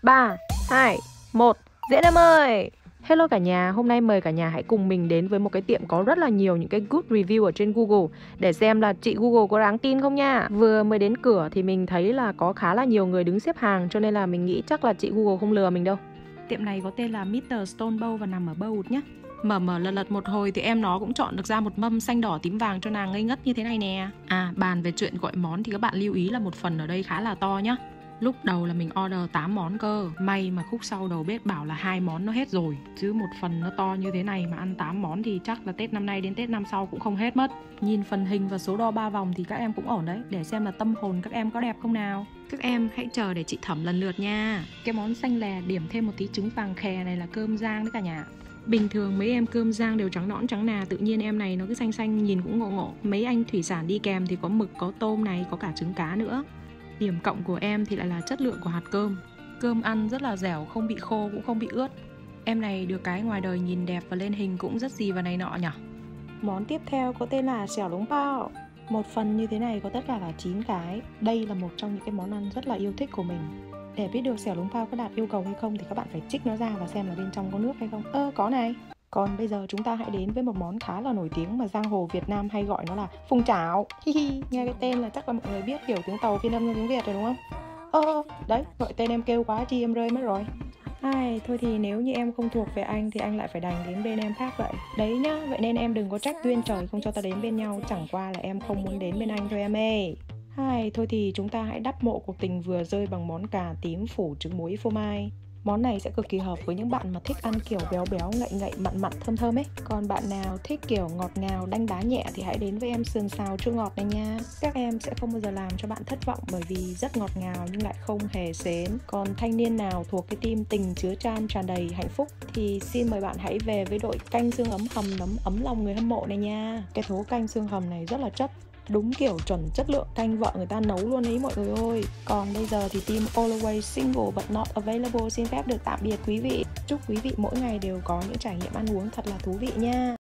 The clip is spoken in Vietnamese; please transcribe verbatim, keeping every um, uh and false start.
ba, hai, một, Diễn em ơi! Hello cả nhà, hôm nay mời cả nhà hãy cùng mình đến với một cái tiệm có rất là nhiều những cái good review ở trên Google để xem là chị Google có đáng tin không nha. Vừa mới đến cửa thì mình thấy là có khá là nhiều người đứng xếp hàng, cho nên là mình nghĩ chắc là chị Google không lừa mình đâu. Tiệm này có tên là mít tơ Stone Bowl và nằm ở Bowood nhé. Mở mở lật lật một hồi thì em nó cũng chọn được ra một mâm xanh đỏ tím vàng cho nàng ngây ngất như thế này nè. À, bàn về chuyện gọi món thì các bạn lưu ý là một phần ở đây khá là to nhá. Lúc đầu là mình order tám món cơ. May mà khúc sau đầu bếp bảo là hai món nó hết rồi. Chứ một phần nó to như thế này mà ăn tám món thì chắc là Tết năm nay đến Tết năm sau cũng không hết mất. Nhìn phần hình và số đo ba vòng thì các em cũng ổn đấy. Để xem là tâm hồn các em có đẹp không nào. Các em hãy chờ để chị thẩm lần lượt nha. Cái món xanh lè điểm thêm một tí trứng vàng khè này là cơm rang đấy cả nhà. Bình thường mấy em cơm rang đều trắng nõn trắng nà, tự nhiên em này nó cứ xanh xanh nhìn cũng ngộ ngộ. Mấy anh thủy sản đi kèm thì có mực, có tôm này, có cả trứng cá nữa. Điểm cộng của em thì lại là chất lượng của hạt cơm. Cơm ăn rất là dẻo, không bị khô cũng không bị ướt. Em này được cái ngoài đời nhìn đẹp và lên hình cũng rất gì và này nọ nhỉ. Món tiếp theo có tên là xẻo lống bao. Một phần như thế này có tất cả là chín cái. Đây là một trong những cái món ăn rất là yêu thích của mình. Để biết được xẻo lống bao có đạt yêu cầu hay không thì các bạn phải trích nó ra và xem là bên trong có nước hay không. Ơ, có này. Còn bây giờ chúng ta hãy đến với một món khá là nổi tiếng mà giang hồ Việt Nam hay gọi nó là phùng chảo. Hi hi, nghe cái tên là chắc là mọi người biết kiểu tiếng Tàu phiên âm ra tiếng Việt rồi đúng không? Ơ, đấy, gọi tên em kêu quá chi em rơi mất rồi. Ai, thôi thì nếu như em không thuộc về anh thì anh lại phải đành đến bên em khác vậy. Đấy nhá, vậy nên em đừng có trách duyên trời không cho ta đến bên nhau. Chẳng qua là em không muốn đến bên anh thôi em ơi. Hai, thôi thì chúng ta hãy đắp mộ cuộc tình vừa rơi bằng món cà tím phủ trứng muối phô mai. Món này sẽ cực kỳ hợp với những bạn mà thích ăn kiểu béo béo, ngậy ngậy, mặn mặn, thơm thơm ấy. Còn bạn nào thích kiểu ngọt ngào, đanh đá nhẹ thì hãy đến với em sườn xào chua ngọt này nha. Các em sẽ không bao giờ làm cho bạn thất vọng bởi vì rất ngọt ngào nhưng lại không hề xến. Còn thanh niên nào thuộc cái team tình chứa chan tràn đầy hạnh phúc thì xin mời bạn hãy về với đội canh xương ấm hầm nấm ấm lòng người hâm mộ này nha. Cái thố canh xương hầm này rất là chất. Đúng kiểu chuẩn chất lượng canh vợ người ta nấu luôn ý mọi người ơi. Còn bây giờ thì team Always Single but Not Available xin phép được tạm biệt quý vị. Chúc quý vị mỗi ngày đều có những trải nghiệm ăn uống thật là thú vị nha.